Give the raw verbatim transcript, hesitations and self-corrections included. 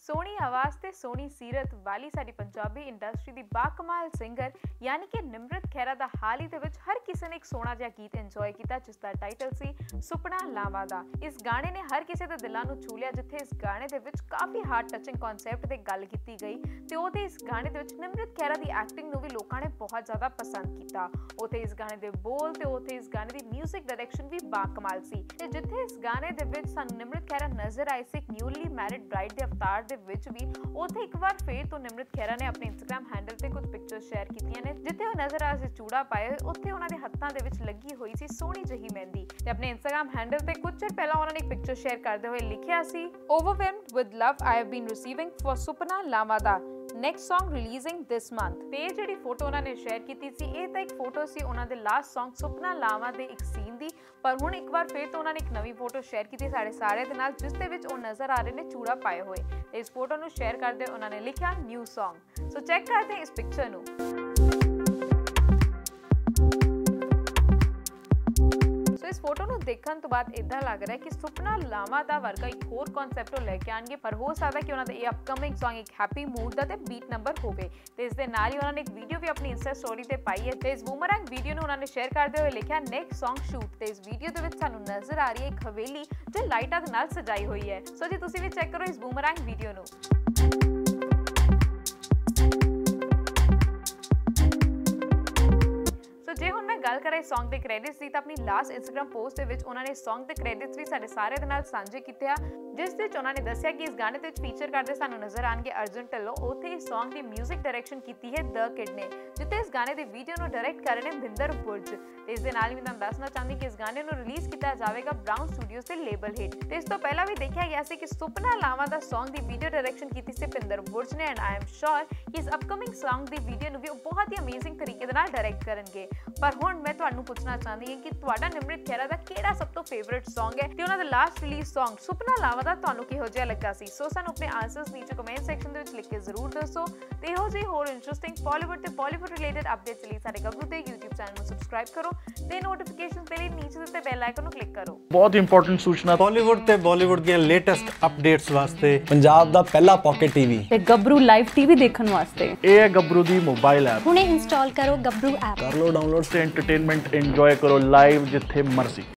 सोहनी आवाज़ ते सोहनी सीरत वाली साडी पंजाबी इंडस्ट्री दी बाकमाल सिंगर यानी कि निमरत खैरा दा हाल ही दे विच हर किसी ने एक सोहना जिहा गीत इंजॉय किया जिसका टाइटल सी सुपना लावां दा। इस गाने ने हर किसी दे दिलां नूं छू लिया जिथे इस गाने दे विच काफ़ी हार्ट टचिंग कॉन्सैप्ट ते गल कीती गई ते ओते इस गाने दे विच निमरत खैरा दी एक्टिंग नूं भी लोकां ने बहुत ज़्यादा पसंद किया। ओते इस गाने दे बोल ते ओते इस गाने दी म्यूजिक डायरैक्शन भी बाकमाल सी ते जिथे इस गाने दे विच सानूं निमरत खैरा नजर आई सी एक न्यूली मैरिड ब्राइड दे अवतार विच भी उथे एक बार फिर तो निमरत खैरा ने अपने इंस्टाग्राम हैंडल ते कुछ पिक्चर्स शेयर कीतियां ने जिथे वो नजर आ सी चूड़ा पाए उथे उन्हां दे हत्थां दे विच लगी हुई सी सोहनी जही मेहंदी ते अपने इंस्टाग्राम हैंडल ते कुछ चिर पहला उन्होंने एक पिक्चर शेयर करते हुए लिखिया सी overwhelmed with love I have been receiving for Supna Laavan दा next song releasing this month. ते जिहड़ी फोटो उन्होंने शेयर की सी ये तो एक फोटो सी उन्हां दे लास्ट सॉन्ग सुपना लावां दे एक सीन दी पर हुण एक बार फिर तो उन्होंने एक नवी फोटो शेयर की साढ़े सारे दे नाल जिस दे विच वो नजर आ रहे ने चूड़ा पाए हुए। इस फोटो नूं शेयर करते उन्होंने लिखा न्यू सॉन्ग। सो चेक करते हैं इस पिक्चर नूं। इस फोटो नूं देखण तो बाद इदां लग रहा है कि सुपना लावां दा वर्गा एक होर कॉन्सैप्ट लैके आएंगे पर हो सकता है कि उन्होंने ये अपकमिंग सॉन्ग एक हैप्पी मूड दा ते बीट नंबर होवे ते इस दे नाल ही उन्होंने एक वीडियो भी अपनी इंस्टा स्टोरी ते पाई है ते इस बूमरैंग वीडियो नूं उन्होंने शेयर करते हुए लिखा नेक्स्ट सॉन्ग शूट ते इस वीडियो दे विच सानूं नजर आ रही है एक हवेली जो लाइटां दे नाल सजाई हुई है। सो जी तुसीं भी चेक करो इस बूमरैंग वीडियो नूं। जे हुण मैं गल करा इस सॉन्ग के क्रेडिट्स की तो अपनी लास्ट इंस्टाग्राम पोस्ट दे विच उन्होंने इस सॉन्ग के क्रेडिट्स भी साडे सारे दे नाल सांझे कीते आ जिस विच उन्होंने दस्सिया कि इस गाने दे विच फीचर करदे सानूं नजर आएंगे अर्जुन ढिल्लों उथे इस सॉन्ग की म्यूजिक डायरैक्शन की है द किड ने जिथे इस गाने की वीडियो नूं डायरैक्ट कर रहे हैं भिंदर बुर्ज ते इस दे नाल ही मैं तुहानूं दसना चाहती कि इस गाने नूं रिलीज किया जाएगा ब्राउन स्टूडियोज के लेबल हेठ ते इस तो पहला भी देखा गया कि सुपना लावां दा सॉन्ग की वीडियो डायरैक्शन की सी भिंदर बुर्ज ने एंड आई एम श्योर कि इस अपकमिंग सॉन्ग की वीडियो नूं भी बहुत ही अमेजिंग तरीके दे नाल डायरैक्ट करनगे। पर हुण मैं ਤੁਹਾਨੂੰ ਪੁੱਛਣਾ ਚਾਹੁੰਦੀ ਹਾਂ ਕਿ ਤੁਹਾਡਾ ਨਿਮਰਤ ਖੈਰਾ ਦਾ ਕਿਹੜਾ ਸਭ ਤੋਂ ਫੇਵਰਿਟ Song ਹੈ ਤੇ ਉਹਨਾਂ ਦਾ ਲਾਸਟ ਰਿਲੀਜ਼ Song ਸੁਪਨਾ ਲਾਵਾਂ ਦਾ ਤੁਹਾਨੂੰ ਕਿਹੋ ਜਿਹਾ ਲੱਗਾ ਸੀ। ਸੋ ਸਾਨੂੰ ਆਪਣੇ ਆਨਸਰਸ ਨੀਚੇ ਕਮੈਂਟ ਸੈਕਸ਼ਨ ਦੇ ਵਿੱਚ ਲਿਖ ਕੇ ਜ਼ਰੂਰ ਦੱਸੋ ਤੇ ਇਹੋ ਜਿਹੀ ਹੋਰ ਇੰਟਰਸਟਿੰਗ ਬਾਲੀਵੁੱਡ ਤੇ ਬਾਲੀਵੁੱਡ ਰਿਲੇਟਡ ਅਪਡੇਟਸ ਲਈ ਸਾਡੇ ਗੱਭਰੂ ਦੇ YouTube ਚੈਨਲ ਨੂੰ ਸਬਸਕ੍ਰਾਈਬ ਕਰੋ ਤੇ ਨੋਟੀਫਿਕੇਸ਼ਨ ਦੇ ਲਈ ਨੀਚੇ ਦਿੱਤੇ ਬੈਲ ਆਈਕਨ ਨੂੰ ਕਲਿੱਕ ਕਰੋ। ਬਹੁਤ ਇੰਪੋਰਟੈਂਟ ਸੂਚਨਾ ਬਾਲੀਵੁੱਡ ਤੇ ਬਾਲੀਵੁੱਡ ਦੀਆਂ ਲੇਟੈਸਟ ਅਪਡੇਟਸ ਵਾਸਤੇ ਪੰਜਾਬ ਦਾ ਪਹਿਲਾ ਪਾਕਟ ਟੀਵੀ ਤੇ ਗੱਭਰੂ ਲਾਈਵ ਟੀਵੀ ਦੇਖਣ ਵਾਸਤੇ ਇਹ ਹੈ ਗੱਭਰੂ ਦੀ ਮੋਬਾਈਲ ਐਪ ਹੁਣੇ ਇੰਸਟਾਲ ਕਰੋ ਗੱਭਰੂ ਐਪ ਕਰ ਲਓ ਡਾਊਨਲੋਡ ਤੇ ਐਂਟਰਟੇਨਮੈਂਟ ਇੰਜੋਏ करो लाइव जिथे मर्जी।